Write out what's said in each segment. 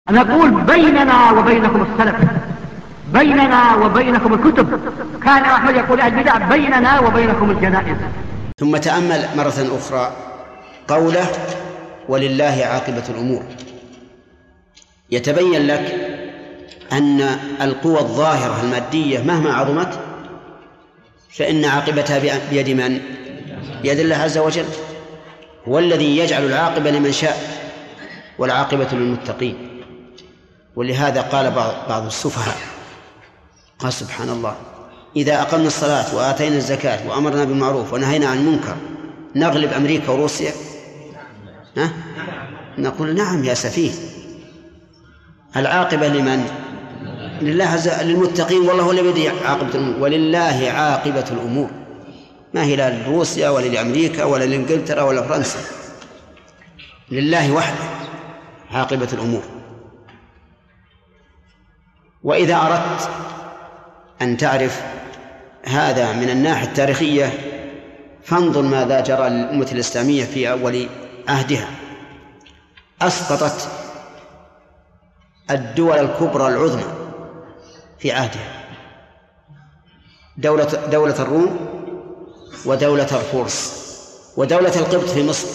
نقول بيننا وبينكم السلف، بيننا وبينكم الكتب. كان أحمد يقول البدع بيننا وبينكم الجنائز. ثم تأمل مرة أخرى قوله ولله عاقبة الأمور. يتبين لك أن القوى الظاهرة المادية مهما عظمت فإن عاقبتها بيد من؟ بيد الله عز وجل، هو الذي يجعل العاقبة لمن شاء والعاقبة للمتقين. ولهذا قال بعض السفهاء قال سبحان الله إذا أقمنا الصلاة وآتينا الزكاة وأمرنا بالمعروف ونهينا عن المنكر نغلب أمريكا وروسيا؟ نقول نعم يا سفيه، العاقبة لمن؟ لله للمتقين، والله هو الذي بيده عاقبة الأمور. ولله عاقبة الأمور، ما هي لا لروسيا ولا لأمريكا ولا لإنجلترا ولا فرنسا، لله وحده عاقبة الأمور. وإذا أردت أن تعرف هذا من الناحية التاريخية فانظر ماذا جرى للأمة الإسلامية في أول عهدها. أسقطت الدول الكبرى العظمى في عهدها، دولة الروم ودولة الفرس ودولة القبط في مصر،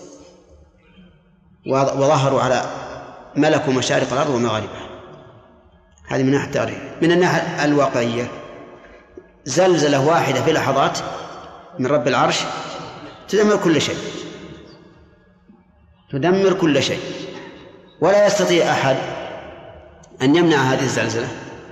وظهروا على ملكوا مشارق الأرض ومغاربها. هذه من ناحية التاريخ. من الناحية الواقعية زلزلة واحدة في لحظات من رب العرش تدمر كل شيء، تدمر كل شيء، ولا يستطيع أحد أن يمنع هذه الزلزلة.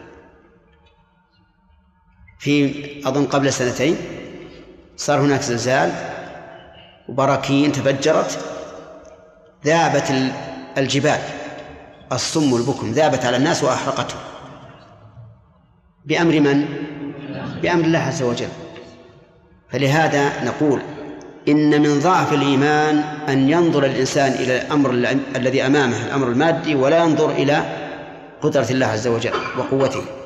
في أظن قبل سنتين صار هناك زلزال وبراكين تفجرت، ذابت الجبال الصم والبكم، ذابت على الناس وأحرقتهم بأمر من؟ بأمر الله عز وجل. فلهذا نقول إن من ضعف الإيمان أن ينظر الإنسان إلى الأمر الذي أمامه الأمر المادي ولا ينظر إلى قدرة الله عز وجل وقوته.